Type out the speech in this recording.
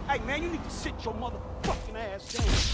Hey, man, you need to sit your motherfucking ass down.